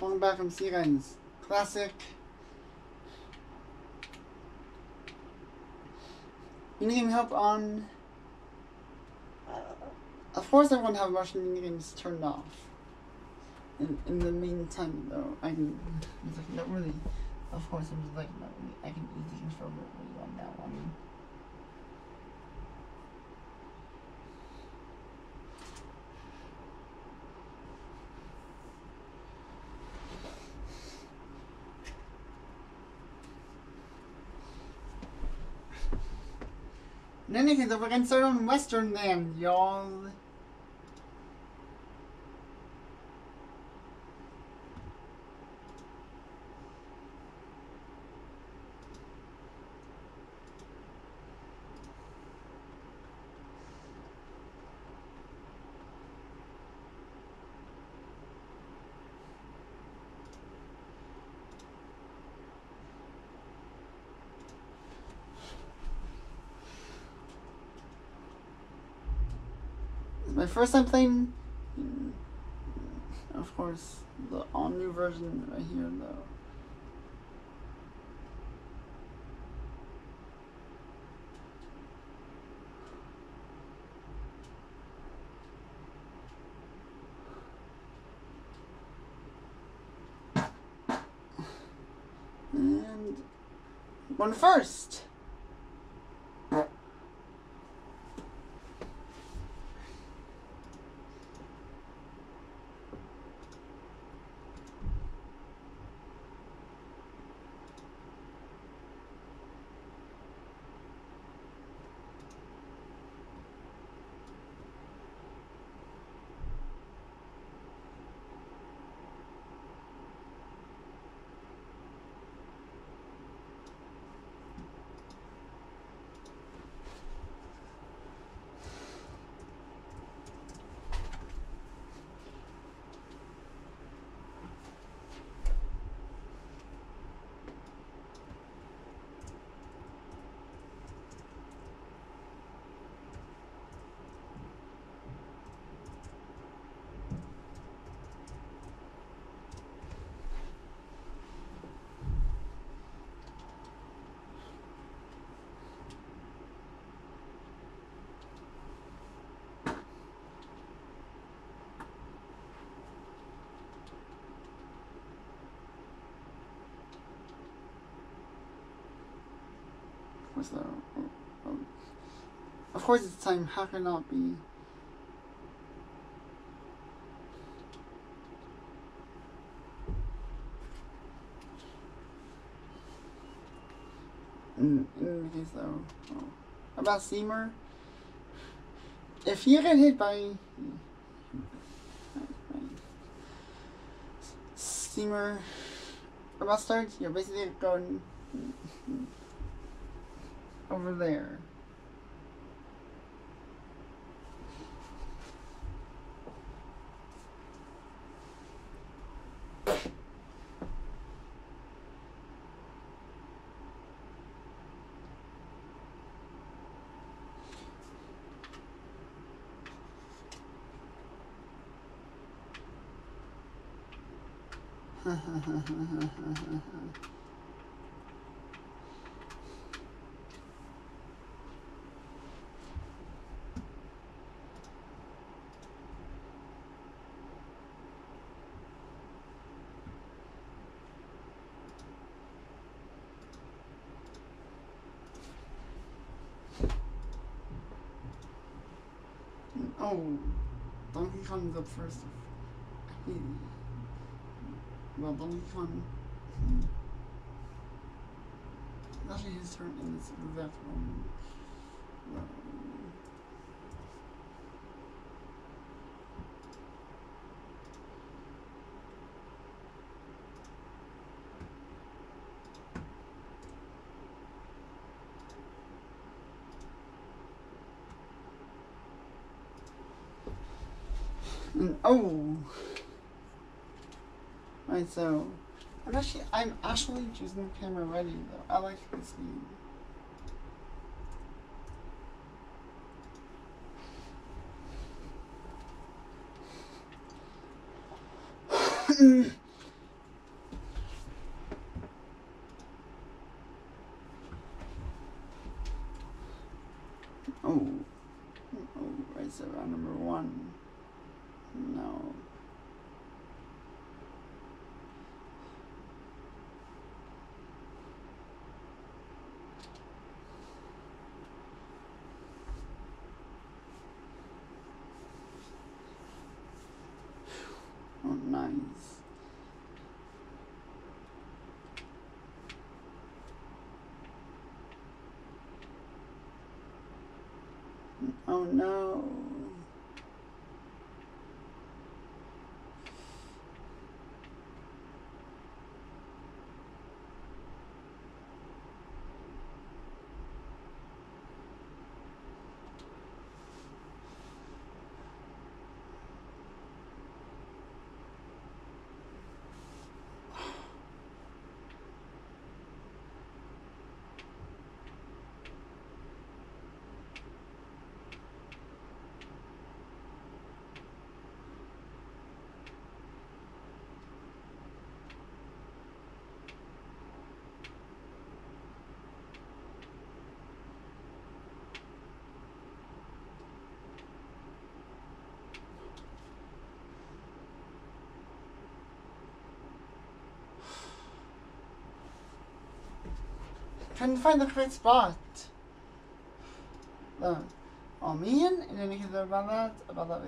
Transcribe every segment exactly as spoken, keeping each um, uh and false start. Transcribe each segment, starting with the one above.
Welcome back from See You Guys. Classic. Minigame help on. Uh, of course, I won't have Russian minigames turned off. In, in the meantime, though, I can. It's like, not really. Of course, I'm just like, not really. I can easy control it on that one. In any case, we're gonna start on Western then, y'all. My first time playing, of course, the all new version right here though. And one first. So, um, of course, it's time. How can it not be? In, in the case, though, oh. About Steamer, if you get hit by Steamer about start, you're basically going over there. Oh, Donkey Kong's up first. He, well, Donkey Kong. It's actually his turn in this exact moment. Well, And, oh, right. So, I'm actually, I'm actually choosing the camera ready though. I like this game. Oh, nice. Oh no. Trying to find the correct spot. Uh, oh man, and then because about that, about that,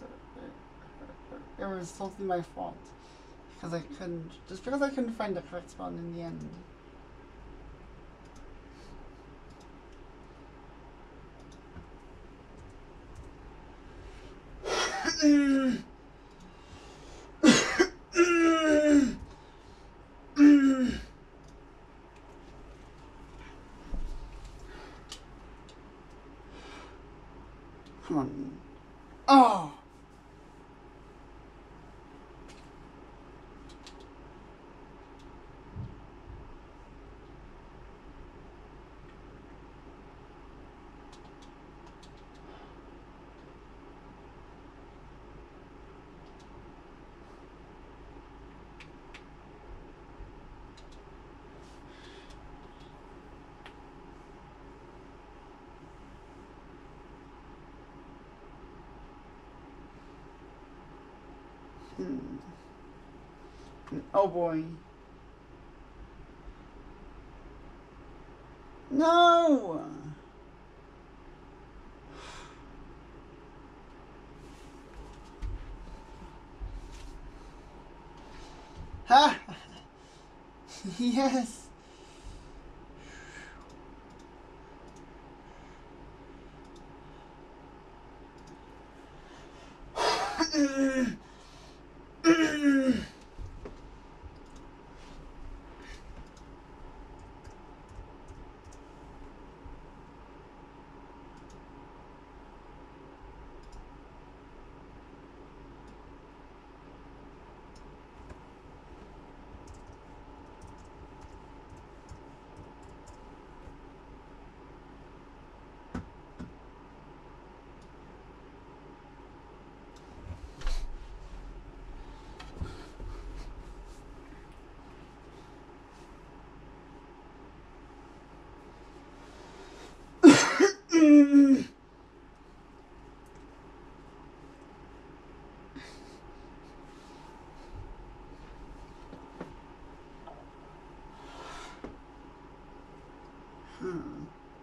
it was totally my fault. Because I couldn't, just because I couldn't find the correct spot in the end. Come on. Oh! Hmm. Oh boy. No! Ha! Yes! Hmm.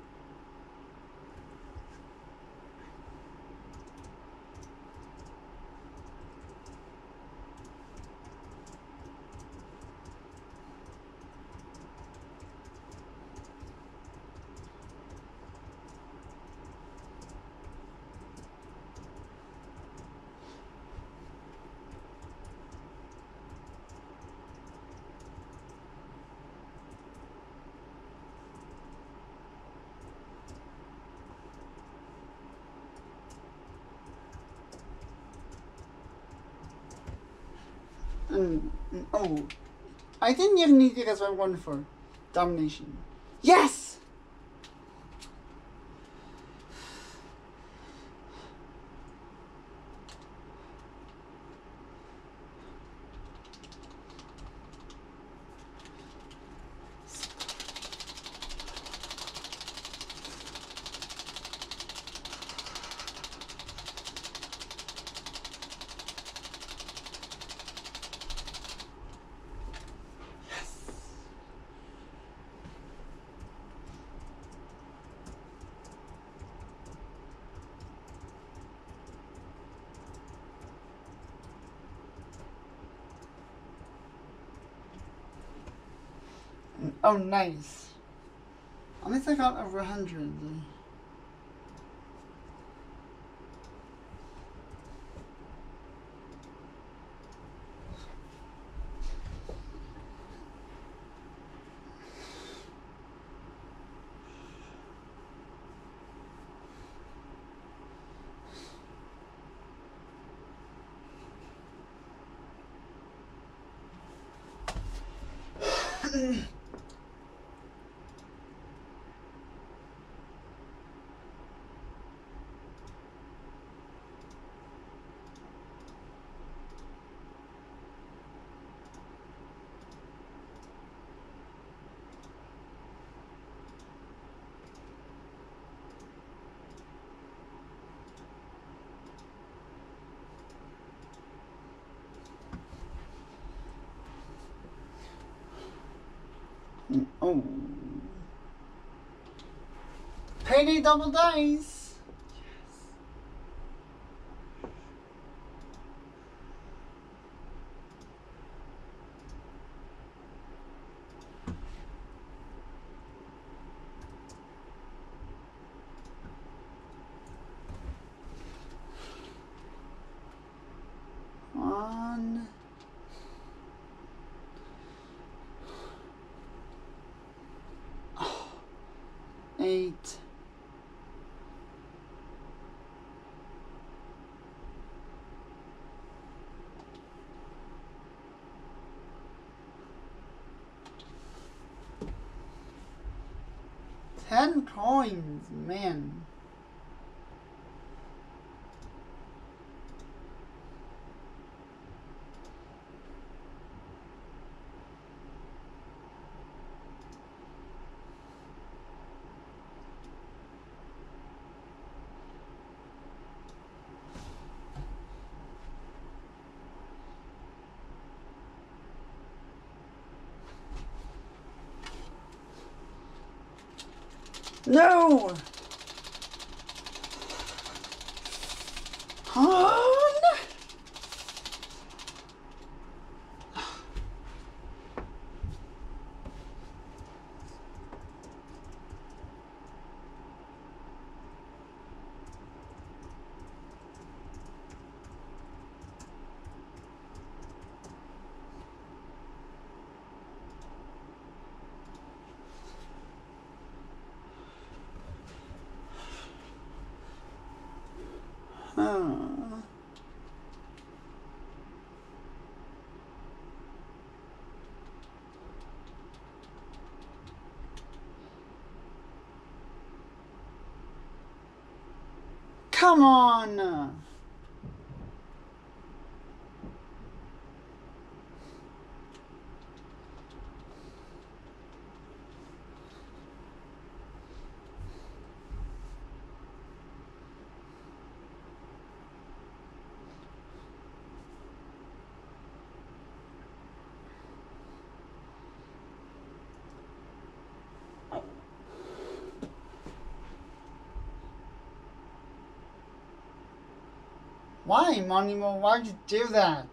Mm, mm, oh, I didn't even need it as I won for domination. Yes! Oh, nice. At least I got over a hundred. Oh. Payday double dice. Yes. One. Oh. Eight. Ten coins, man. No! Oh, no. Oh. Come on! Why, Monimo? Why'd you do that?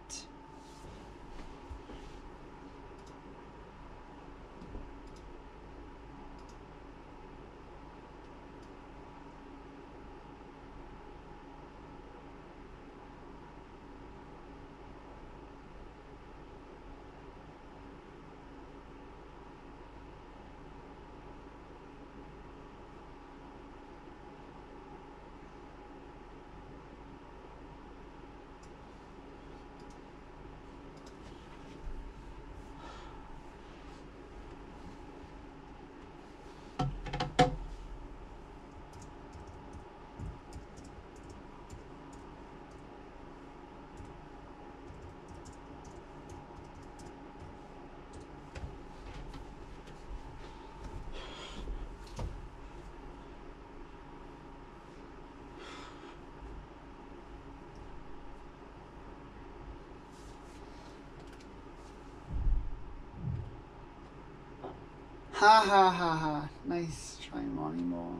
Ha ha ha ha. Nice try, Monimo.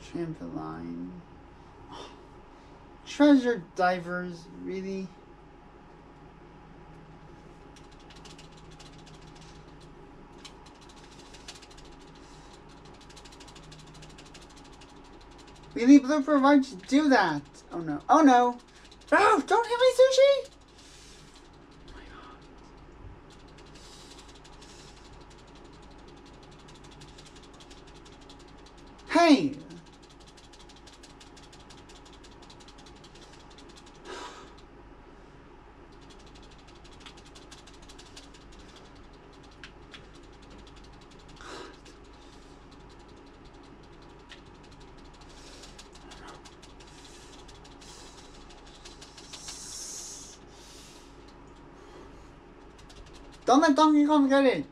Trampoline. Treasure divers, really? Really, Blooper, why'd you do that? Oh no. Oh no! No! Don't hit my sushi! Oh my god. Hey! Don't let Donkey Kong get it!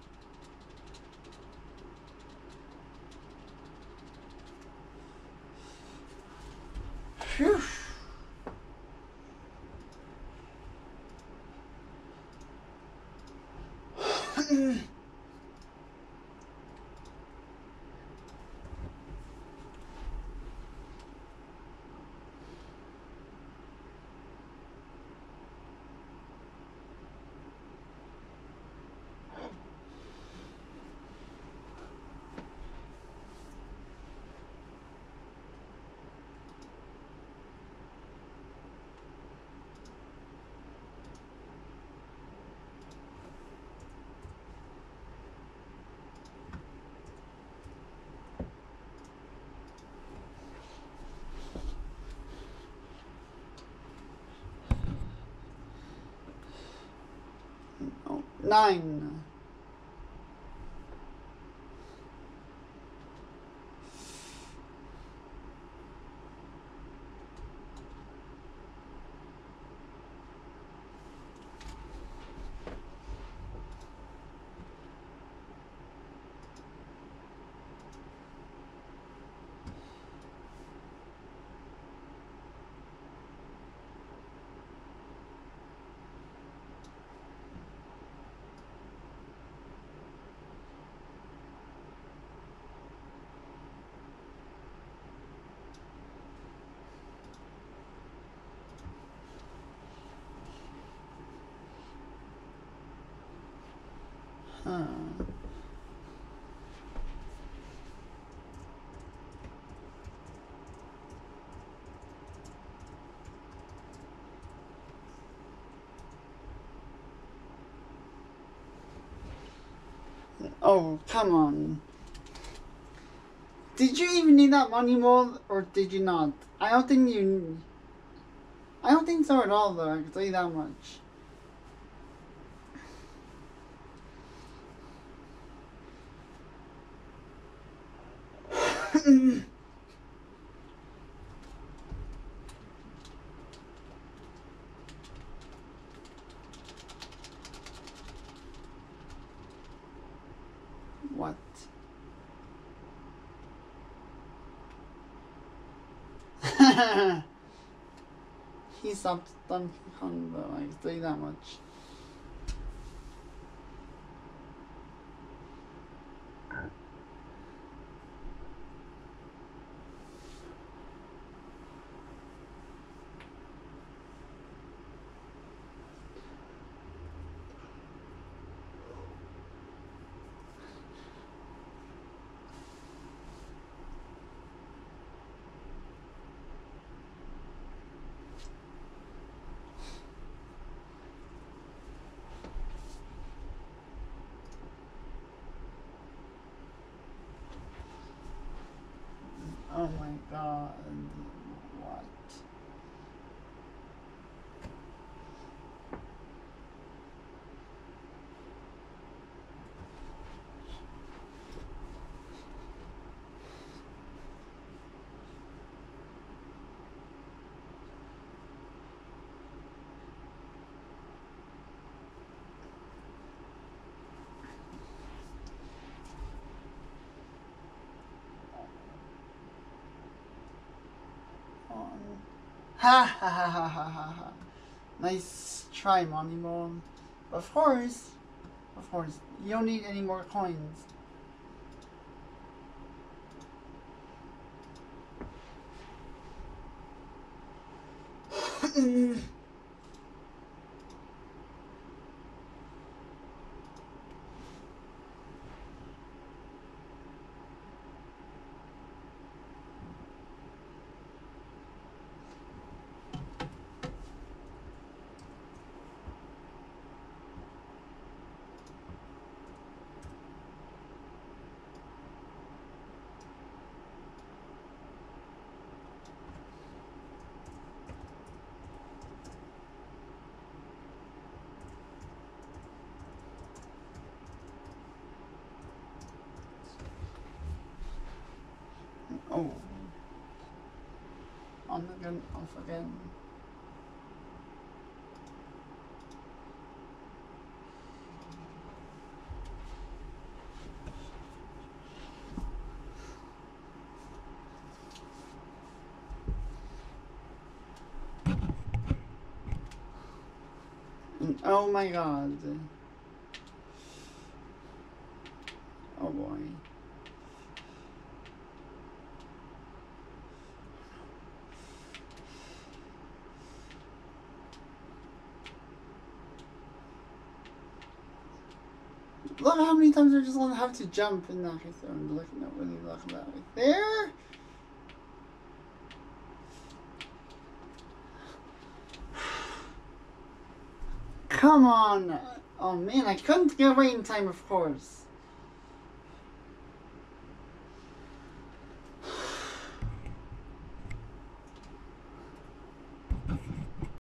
Phew. Oh, nine. Huh. Oh, come on. Did you even need that money more, or did you not? I don't think you... I don't think so at all, though. I can tell you that much. What? He stopped Donkey Kong, though. I can tell you that much. Oh my god. What? Ha ha ha ha ha ha ha. Nice try, Moneyball. Of course. Of course. You don't need any more coins. Mm. Oh. On again, off again. And oh my god. Oh boy. Look how many times I just want to have to jump in that right there. I'm looking at really look at that right there. Come on. Oh man, I couldn't get away in time, of course.